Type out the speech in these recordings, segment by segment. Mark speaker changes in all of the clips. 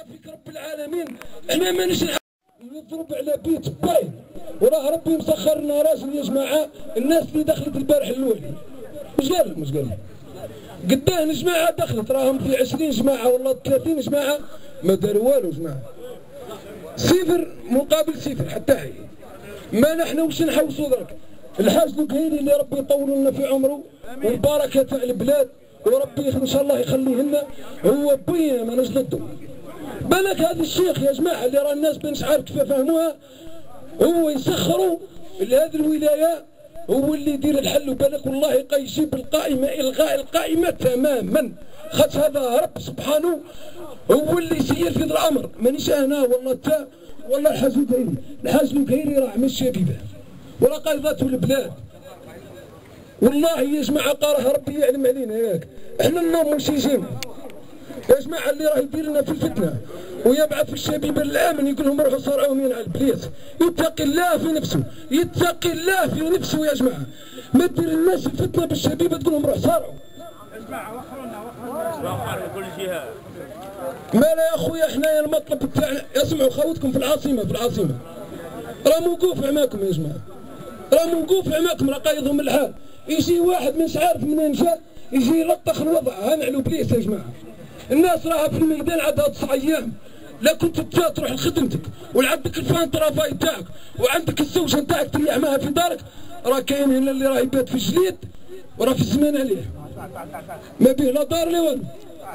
Speaker 1: فيك رب العالمين احنا مانيش نضرب على بيت باين، وراه ربي مسخر لنا راجل يا جماعه. الناس اللي دخلت البارح الولي مش قال قداه جماعه دخلت، راهم في 20 جماعه ولا 30 جماعه ما داروا والو جماعه. صفر مقابل صفر حتى هي. ما نحن واش نحوسوا درك؟ الحاج الكهيري اللي ربي يطول لنا في عمره والبركه تاع البلاد وربي ان شاء الله يخليه لنا، هو بينا ماناش ضده. بالك هذا الشيخ يا جماعه اللي راه الناس مانيش عارف كيف فهموها، هو يسخروا لهذه الولايه، هو اللي يدير الحل. وبالك والله يجيب القائمه الغاء القائمه تماما، خاطر هذا رب سبحانه هو اللي يسير في هذا الامر، مانيش انا ولا انت ولا الحاج الكهيري. الحاج الكهيري راه من الشبيبه ولا قايضته البلاد، والله يا جماعه قارها ربي يعلم علينا ياك. احنا النوم مش يجينا يا جماعه اللي راه يدير لنا في الفتنه ويبعث في الشبيبه الامن يقول لهم روحوا صارعوا من على البليس. يتقي الله في نفسه، يتقي الله في نفسه يا جماعه. ما دير الناس الفتنه بالشبيبه تقول لهم روحوا صارعوا.
Speaker 2: يا جماعه وخرونا كل جهه.
Speaker 1: ما لا يا خويا حنايا المطلب تاعنا اسمعوا خوتكم في العاصمه راه موقوف عماكم يا جماعه، راه موقوف عماكم، راه قايضهم الحال. يجي واحد مش عارف منين جا يجي يلطخ الوضع. هنعلو بليس يا جماعه. الناس راها في الميدان عندها 9 ايام، لا كنت تروح لخدمتك وعندك الفان طرافاي تاعك وعندك الزوجه نتاعك تريح معها في دارك، راه كاين هنا اللي راه يبات في الجليد وراه في الزمان عليه ما به لا دار لا والو.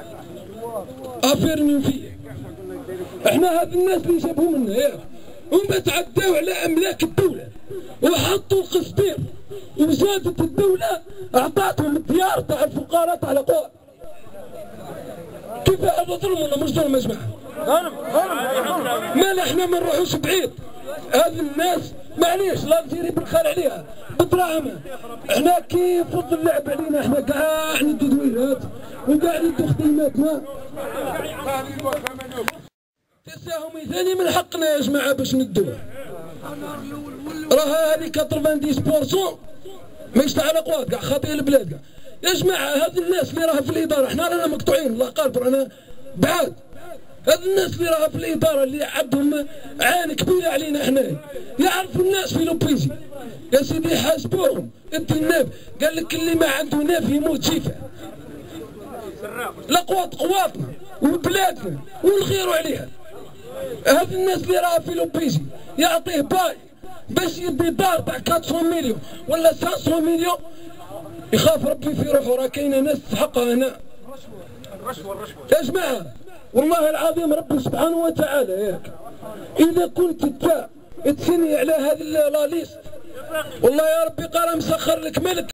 Speaker 1: افير نوفيه احنا هاد الناس اللي جابهم لنا ياك، هما تعداو على املاك الدوله وحطوا القصدير، وزادت الدوله اعطاتهم الديار تاع الفقراء تاع الاقوام. كيف هذا ظلم ولا مش ظلم يا جماعه؟ ظلم. ما احنا ما نروحوش بعيد. هذه الناس معليش لا نجري بالخير عليها بدراهمها. احنا كيف فضل اللعب علينا، احنا كاع ندو دويلات وكاع ندو خدماتنا. تساهمي ثاني من حقنا يا جماعه باش ندوها. راه هذه 90% ماهيش تاع الاقوات كاع خاطئ البلاد كاع. يا جماعه هذ الناس اللي راها في الاداره احنا رانا مقطوعين، الله قادر رانا بعاد. هذ الناس اللي راها في الاداره اللي عندهم عين كبيره علينا حنايا، يعرفوا الناس في لوبيزي يا سيدي يحاسبوهم. انت الناف قال لك اللي ما عنده ناف يموت شيفه. الاقوات قواتنا وبلادنا ونغيروا عليها. هذ الناس اللي راها في لوبيزي يعطيه باي باش يدي دار تاع 400 مليون ولا 500 مليون، يخاف ربي في روحه. راه كاينه ناس تحقها هنا الرشوه يا جماعه. والله العظيم ربي سبحانه وتعالى ياك اذا كنت انت تثني على هذه لا ليست، والله يا ربي قال مسخر لك ملك